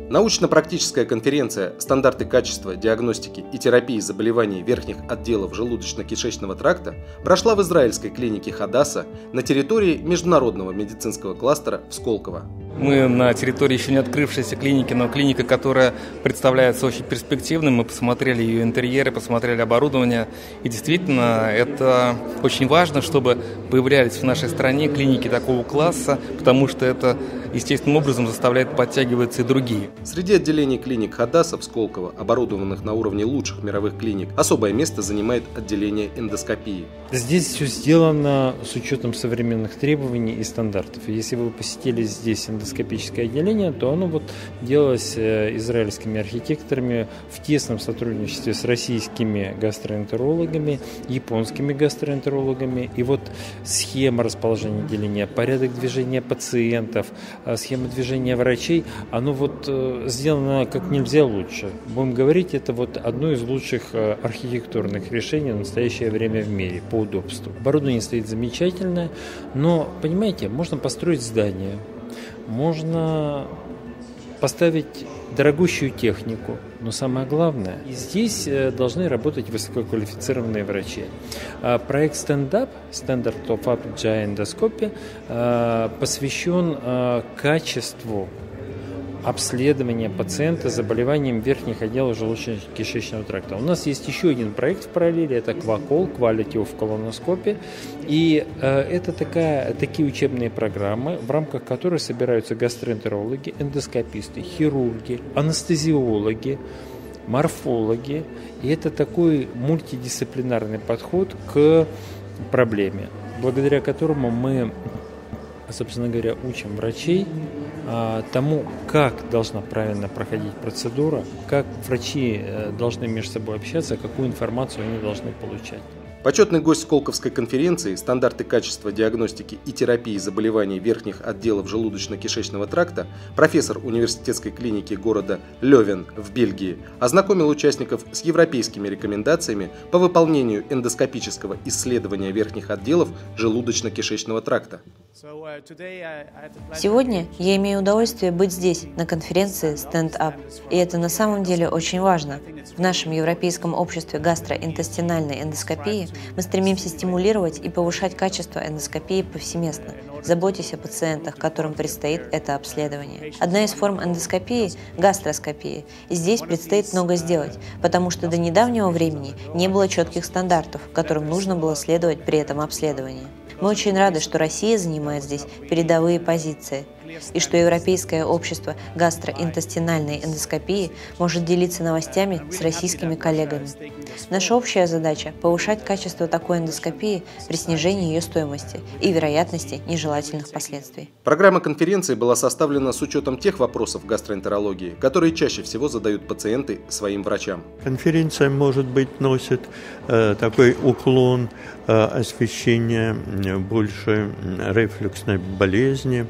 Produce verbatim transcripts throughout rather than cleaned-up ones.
Научно-практическая конференция «Стандарты качества, диагностики и терапии заболеваний верхних отделов желудочно-кишечного тракта» прошла в израильской клинике Хадаса на территории международного медицинского кластера в Сколково. Мы на территории еще не открывшейся клиники, но клиника, которая представляется очень перспективной. Мы посмотрели ее интерьеры, посмотрели оборудование. И действительно, это очень важно, чтобы появлялись в нашей стране клиники такого класса, потому что это естественным образом заставляет подтягиваться и другие. Среди отделений клиник Хадаса в Сколково, оборудованных на уровне лучших мировых клиник, особое место занимает отделение эндоскопии. Здесь все сделано с учетом современных требований и стандартов. Если вы посетили здесь эндоскопическое отделение, то оно вот делалось израильскими архитекторами в тесном сотрудничестве с российскими гастроэнтерологами, японскими гастроэнтерологами. И вот схема расположения отделения, порядок движения пациентов, схема движения врачей, оно вот сделано как нельзя лучше. Будем говорить, это вот одно из лучших архитектурных решений в настоящее время в мире по удобству. Оборудование стоит замечательное, но, понимаете, можно построить здание, можно поставить дорогущую технику, но самое главное, здесь должны работать высококвалифицированные врачи. Проект Stand Up, Standard of Up джи ай Endoscopy, посвящен качеству обследования пациента с заболеванием верхних отделов желудочно-кишечного тракта. У нас есть еще один проект в параллели, это Квакол, Quality of Colonoscopy. И э, это такая, такие учебные программы, в рамках которых собираются гастроэнтерологи, эндоскописты, хирурги, анестезиологи, морфологи. И это такой мультидисциплинарный подход к проблеме, благодаря которому мы, собственно говоря, учим врачей тому, как должна правильно проходить процедура, как врачи должны между собой общаться, какую информацию они должны получать. Почетный гость Сколковской конференции «Стандарты качества, диагностики и терапии заболеваний верхних отделов желудочно-кишечного тракта», профессор университетской клиники города Лёвен в Бельгии, ознакомил участников с европейскими рекомендациями по выполнению эндоскопического исследования верхних отделов желудочно-кишечного тракта. Сегодня я имею удовольствие быть здесь, на конференции Stand Up. И это на самом деле очень важно. В нашем Европейском обществе гастроинтестинальной эндоскопии мы стремимся стимулировать и повышать качество эндоскопии повсеместно, заботясь о пациентах, которым предстоит это обследование. Одна из форм эндоскопии – гастроскопия. И здесь предстоит много сделать, потому что до недавнего времени не было четких стандартов, которым нужно было следовать при этом обследовании. Мы очень рады, что Россия занимает здесь передовые позиции, и что Европейское общество гастроинтестинальной эндоскопии может делиться новостями с российскими коллегами. Наша общая задача – повышать качество такой эндоскопии при снижении ее стоимости и вероятности нежелательных последствий. Программа конференции была составлена с учетом тех вопросов гастроэнтерологии, которые чаще всего задают пациенты своим врачам. Конференция, может быть, носит э, такой уклон э, освещения больше рефлюксной болезни,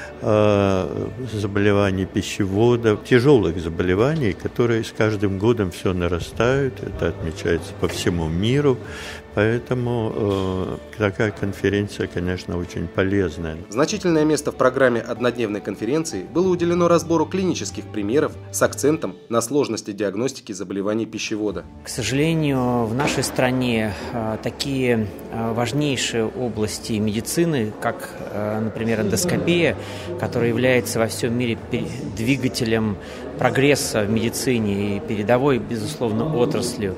заболеваний пищевода, тяжелых заболеваний, которые с каждым годом все нарастают. Это отмечается по всему миру. Поэтому э, такая конференция, конечно, очень полезная. Значительное место в программе однодневной конференции было уделено разбору клинических примеров с акцентом на сложности диагностики заболеваний пищевода. К сожалению, в нашей стране э, такие э, важнейшие области медицины, как, э, например, эндоскопия, которая является во всем мире двигателем прогресса в медицине и передовой, безусловно, отраслью,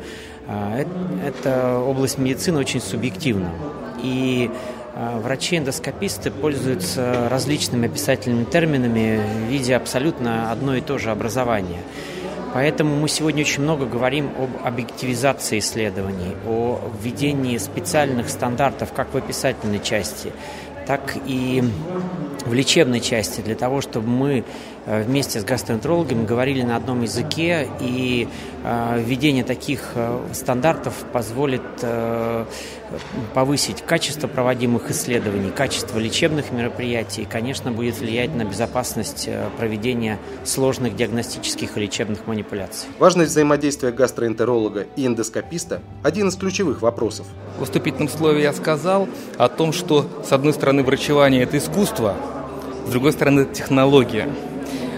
эта область медицины очень субъективна, и врачи-эндоскописты пользуются различными описательными терминами в виде абсолютно одно и то же образования. Поэтому мы сегодня очень много говорим об объективизации исследований, о введении специальных стандартов как в описательной части, так и в лечебной части, для того, чтобы мы вместе с гастроэнтерологами говорили на одном языке, и э, введение таких э, стандартов позволит э, повысить качество проводимых исследований, качество лечебных мероприятий и, конечно, будет влиять на безопасность э, проведения сложных диагностических и лечебных манипуляций. Важность взаимодействия гастроэнтеролога и эндоскописта – один из ключевых вопросов. В вступительном слове я сказал о том, что, с одной стороны, врачевание – это искусство, с другой стороны, это технология.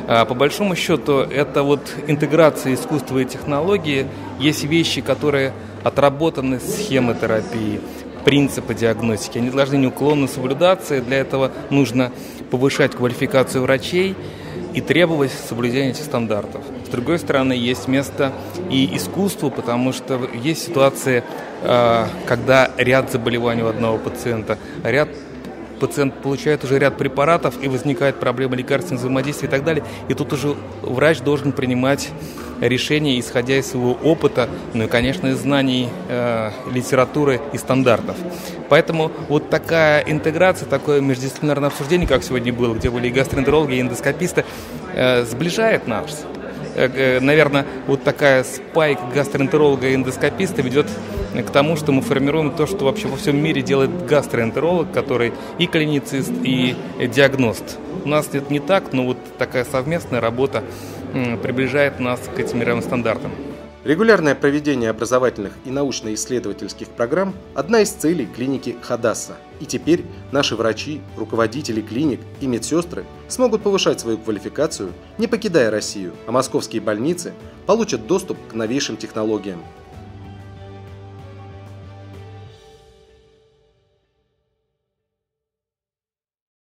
А по большому счету, это вот интеграция искусства и технологии. Есть вещи, которые отработаны, схемы терапии, принципы диагностики. Они должны неуклонно соблюдаться, и для этого нужно повышать квалификацию врачей и требовать соблюдения этих стандартов. С другой стороны, есть место и искусству, потому что есть ситуации, когда ряд заболеваний у одного пациента, ряд пациент получает уже ряд препаратов, и возникает проблема лекарственного взаимодействия и так далее. И тут уже врач должен принимать решения, исходя из своего опыта, ну и, конечно, из знаний э, литературы и стандартов. Поэтому вот такая интеграция, такое междисциплинарное обсуждение, как сегодня было, где были и гастроэнтерологи, и эндоскописты, э, сближает нас. Наверное, вот такая спайка гастроэнтеролога и эндоскописта ведет к тому, что мы формируем то, что вообще во всем мире делает гастроэнтеролог, который и клиницист, и диагност. У нас это не так, но вот такая совместная работа приближает нас к этим мировым стандартам. Регулярное проведение образовательных и научно-исследовательских программ – одна из целей клиники Хадасса. И теперь наши врачи, руководители клиник и медсестры смогут повышать свою квалификацию, не покидая Россию, а московские больницы получат доступ к новейшим технологиям.